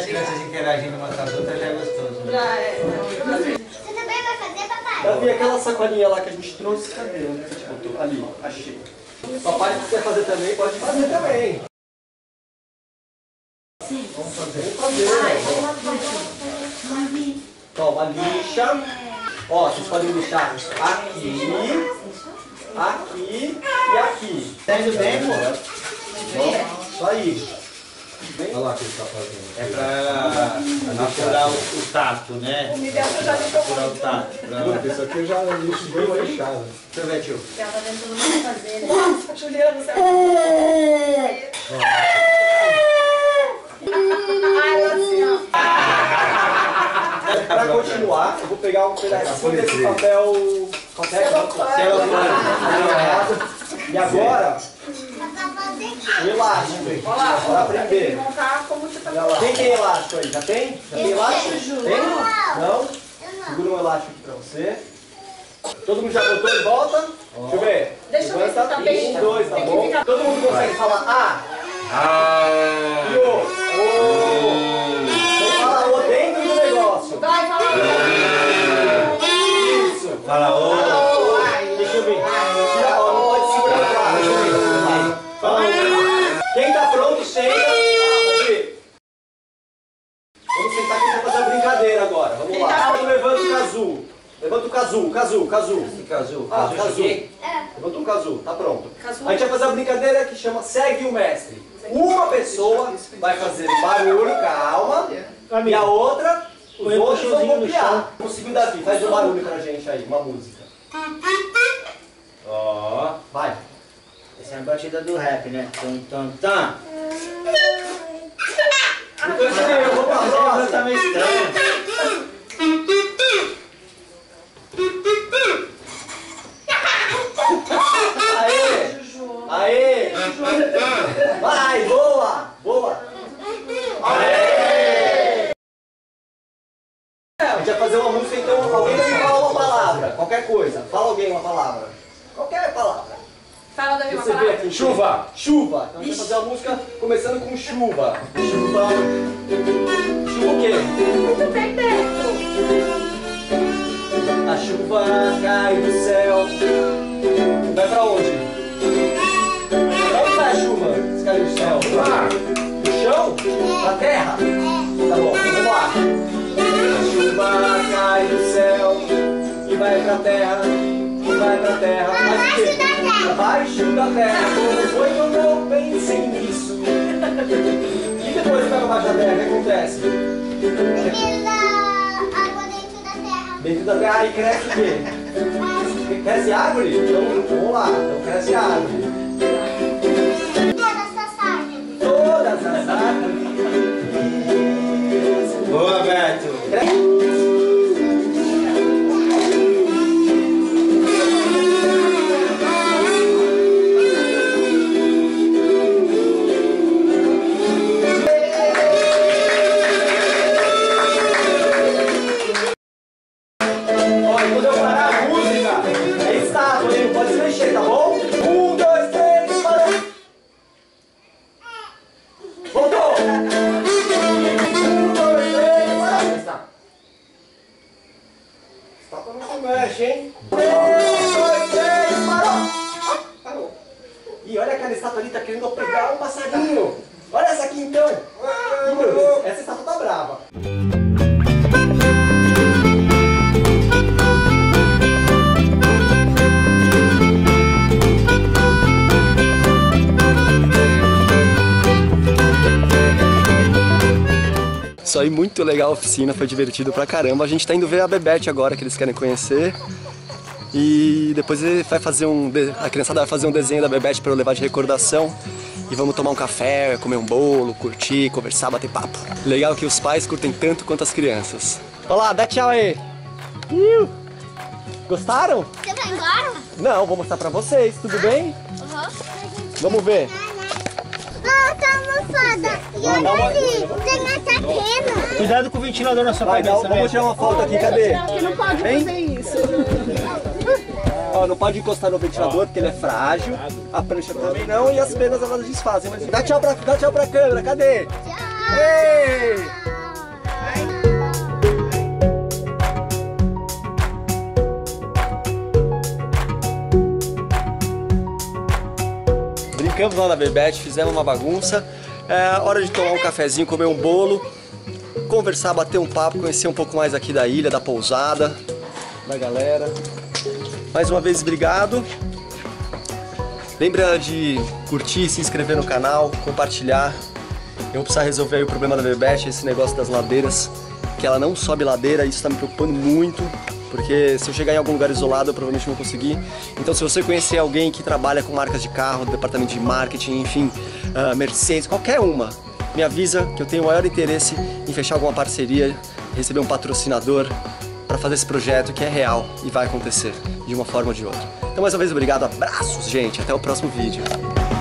crianças interagindo uma com as outras já é gostoso. Né? Já é. Você também vai fazer, papai? Davi, aquela sacolinha lá que a gente trouxe, cadê? Onde a gente botou? Ali, achei. Papai, se quer fazer também, pode fazer também. Vamos fazer. Toma, lixa. Ó, vocês podem lixar aqui, aqui e aqui. Entende bem, pô? Isso aí. Olha lá o que ele tá fazendo. É pra apurar o tato, né? O Miguel já deixou Apurar o tato. Isso aqui eu já lixo bem fechado. Deixa eu ver, tio. ela tá vendo todo mundo fazer, né? Nossa, Juliano, você Ai, assim, ó. Pra continuar, eu vou pegar um pedacinho desse papel. E agora, o elástico. Olha lá, Pra aprender. montar como você tá Quem tem elástico aí? Já tem? Já tem elástico? Tem? Não? Segura um elástico aqui pra você. Todo mundo já botou de volta? Deixa eu ver. Deixa eu ver se tá bem. 1, 2, tá Tem que bom? ficar- Todo mundo consegue falar A? E O. Então fala O dentro do negócio. Vai, fala. Isso. Fala, ô. Deixa eu ver. Tira, ó, não pode segurar lá. Deixa eu ver. Vai. Fala O. Quem tá pronto, senta. Vamos sentar aqui pra fazer uma brincadeira agora. Vamos lá. Então, levanta o casu. Levanta o casu. Casu. Casu, Cheguei. Levanta um casu. Tá pronto. Casu. A gente vai fazer uma brincadeira que chama Segue o Mestre. Uma pessoa vai fazer barulho, calma. E a outra, os outros vão copiar. Conseguiu, Davi? Faz um barulho pra gente aí, uma música. Ó. Vai. Essa é a batida do rap, né? Tum, tum, tum. Então, eu vou pra Tá próxima. meio estranho. Aê! Aê! Vai, boa! Boa! Aê! A gente vai fazer uma música, então alguém vai me falar uma palavra, qualquer coisa. Fala alguém uma palavra. Qualquer palavra. Fala da minha Você vê palavra. aqui. Chuva! Chuva! Então a gente vai fazer uma música começando com chuva. Chuva. Chuva o quê? Tem dentro. A chuva cai do céu. Vai pra onde? Pra onde vai a chuva? Se caiu do céu? No chão? Na terra? Tá bom, então vamos lá. A chuva cai do céu e vai pra terra. E vai pra terra. Mas o quê? Abaixo da terra. Como foi que eu não pensei nisso? E depois que vai abaixo da terra, o que acontece? Dentro da terra aí cresce o quê? Cresce árvore? Então vamos lá, então cresce árvore. Todas as árvores. Boa, Beto. Quando eu parar a música, é estátua, hein? Não pode se mexer, tá bom? 1, 2, 3, parou! Voltou! 1, 2, 3, parou! Estátua não se mexe, hein? 1, 2, 3, parou! Parou! Ih, olha aquela estátua ali, tá querendo pegar um passarinho! Olha essa aqui então! Ih, meu Deus, essa estátua tá brava! Isso aí, muito legal a oficina, foi divertido pra caramba. A gente tá indo ver a Bebete agora, que eles querem conhecer. E depois ele vai fazer a criançada vai fazer um desenho da Bebete pra eu levar de recordação. E vamos tomar um café, comer um bolo, curtir, conversar, bater papo. Legal que os pais curtem tanto quanto as crianças. Olha lá, dá tchau aí! Gostaram? Você vai embora? Não, vou mostrar pra vocês, tudo bem? Vamos ver. Ah, tá almofada. E olha ali, tem essa pena. Cuidado com o ventilador na sua Vai, cabeça, vamos tirar uma foto aqui, cadê? Porque não pode fazer isso. Ó, não pode encostar no ventilador porque ele é frágil, a prancha também não e as penas elas desfazem. Mas dá tchau pra câmera, cadê? Tchau. Ei! ficamos lá na Bebete, fizemos uma bagunça. É hora de tomar um cafezinho, comer um bolo, conversar, bater um papo, conhecer um pouco mais aqui da ilha, da pousada, da galera. Mais uma vez, obrigado. Lembra de curtir, se inscrever no canal, compartilhar. Eu vou precisar resolver aí o problema da Bebete, esse negócio das ladeiras, que ela não sobe ladeira, isso está me preocupando muito, porque se eu chegar em algum lugar isolado eu provavelmente não vou conseguir. Então se você conhecer alguém que trabalha com marcas de carro, departamento de marketing, enfim, Mercedes, qualquer uma, me avisa que eu tenho o maior interesse em fechar alguma parceria, receber um patrocinador para fazer esse projeto que é real e vai acontecer de uma forma ou de outra. Então mais uma vez obrigado, abraços gente, até o próximo vídeo.